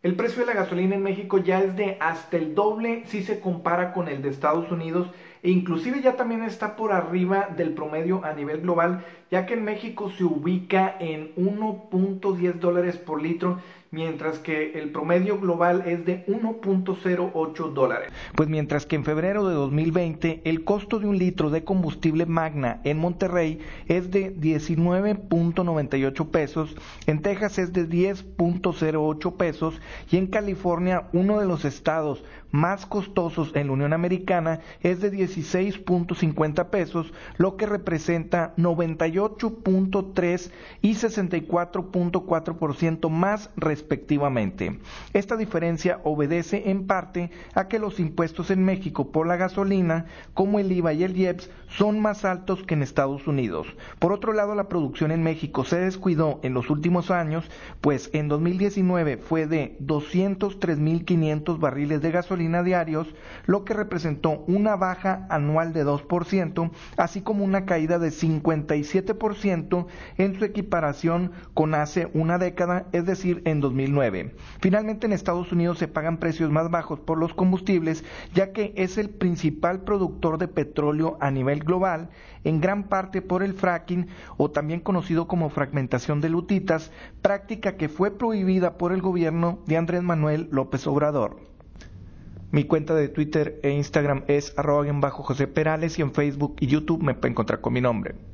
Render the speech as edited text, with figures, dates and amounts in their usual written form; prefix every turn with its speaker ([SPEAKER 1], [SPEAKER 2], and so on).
[SPEAKER 1] El precio de la gasolina en México ya es de hasta el doble si se compara con el de Estados Unidos e inclusive ya también está por arriba del promedio a nivel global, ya que en México se ubica en 1.10 dólares por litro, mientras que el promedio global es de 1.08 dólares. Pues mientras que en febrero de 2020 el costo de un litro de combustible Magna en Monterrey es de 19.98 pesos, en Texas es de 10.08 pesos y en California, uno de los estados más costosos en la Unión Americana, es de 16.50 pesos, lo que representa 98.3 y 64.4% más respectivamente. Esta diferencia obedece en parte a que los impuestos en México por la gasolina, como el IVA y el IEPS, son más altos que en Estados Unidos. Por otro lado, la producción en México se descuidó en los últimos años, pues en 2019 fue de 203.500 barriles de gasolina diarios, lo que representó una baja anual de 2%, así como una caída de 57% en su equiparación con hace una década, es decir, en 2009. Finalmente, en Estados Unidos se pagan precios más bajos por los combustibles, ya que es el principal productor de petróleo a nivel global, en gran parte por el fracking, o también conocido como fragmentación de lutitas, práctica que fue prohibida por el gobierno de Andrés Manuel López Obrador. Mi cuenta de Twitter e Instagram es @José Perales y en Facebook y YouTube me pueden encontrar con mi nombre.